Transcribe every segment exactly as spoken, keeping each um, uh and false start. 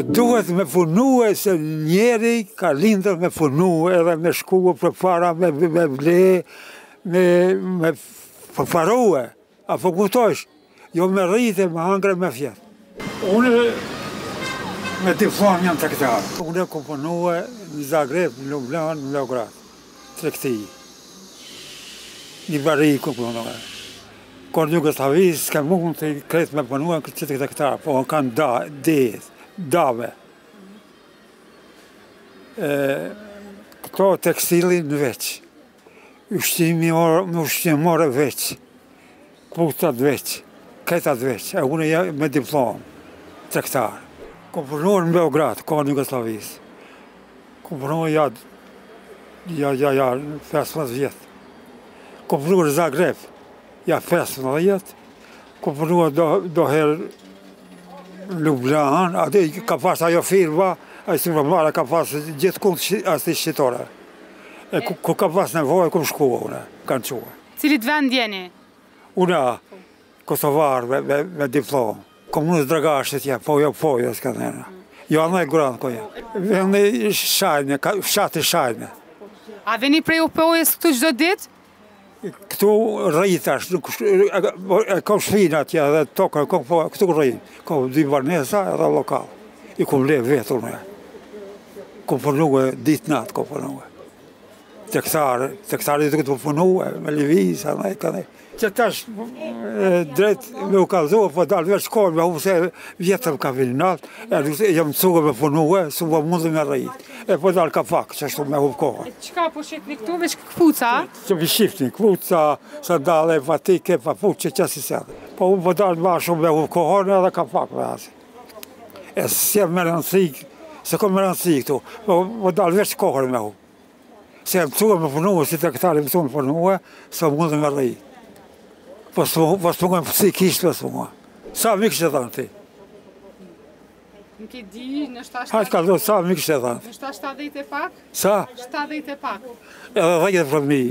duhet me punu e se njeri ka lindër me punu edhe me shku për para, me, me ble, me, me përparue, apo kuptosh, jo me rrite, me hangre, me fjetë. Unë me diplom jam tregtar. Unë kom punu në Zagreb, në Ljubljana, në Beograd, tregti. Një bari kom punu. Kur Jugosllavis s'ka mund të kretë me punu në këtë tregtar, po kanë da, det, dave. E, këto tekstilin në veç. Ushtimi me ushtimore veç. Putat veç. Ketat veç. E unë jam me diplom. Tregtar. Kom punuar në Beograd, kohën e Jugosllavis. Kom punuar ja, ja, ja, ja, pesëmbëdhjetë vjetë. Kom punuar në Zagreb, ja pesëmbëdhjetë vjetë. Kom punuar do, do herë në Ljubljana, aty ka pas ajo firma, ai si përmara ka pas gjithë kundë asti shqitore. E ku, ku ka pas nevojë, ku më shkua une, kanë qua. Cilit vend jeni? Una, Kosovar me, me, me diplom. Komunës Dragashtit ja, po jo po jo s'ka nena. Jo anë e granë ko ja. Vendi Shajne, fshati Shajne. A veni prej Opojës këtu çdo ditë? Këtu rritash, e kom shpina atje dhe tokë, këtu rrit. Kom dy banesa edhe lokal. I kom le vetë unë. Kom punu ditë natë, kom punu. Tregtar, tregtari duhet të punu me lëviz, anë e kanë. Që tash drejt me u kalzohë, po dalë veç kohë, me hu se vjetër ka vilinat, e jam mësuar me punue, su po mundë me rrit. E po dalë ka pak, që ashtu me hu kohë. Qka po shqipni këtu, veç këpuca? Që vi shqipni, këpuca, sandale, patike, papuqe, që si sedhe. Po u po dalë ma shumë me hu kohën edhe ka pak me asi. E si e me rëndësi, se kom me rëndësi këtu, po po dalë veç kohën me hu. Se mësuar me punue, si tregtari mësuar me punue, se mundë me rrit. Po s'pungojmë si kishtë po s'pungojmë. Sa mi kështë e dhanë ti? Nuk e di, në shtatë... Hajtë ka do, sa mi kështë e dhanë? Në shtatë shtatëdhjetë e pak? Sa? shtatëdhjetë e pak. Edhe dhejtë për mi.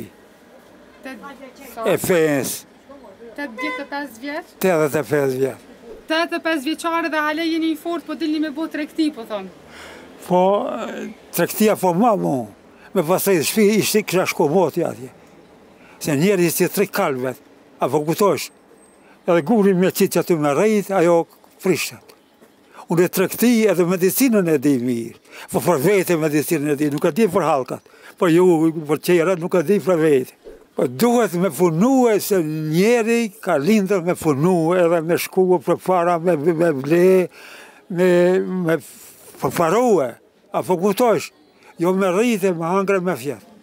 E pens. tetëdhjetë e pesë vjetë? tetëdhjetë e pesë vjetë. tetëdhjetë e pesë vjeqare dhe hale jeni i fort, po dilni me bo tregti, po thonë. Po, tregtia po ma mu. Me pasaj shpi ishti kësha shko moti atje. Se njerë ishti tri kalbet. Apo kuptosh, edhe guri me qitë që aty me rejt, ajo frishtet. Unë e tregti edhe medicinën e di mirë, po për vete medicinën e di, nuk e di për halkat, për ju, për qerat, nuk e di për vete. Po duhet me punu e se njeri ka lindër me punu edhe me shku për para, me, me ble, me, me përparue, apo kuptosh, jo me rritë, me hangre, me fjetë.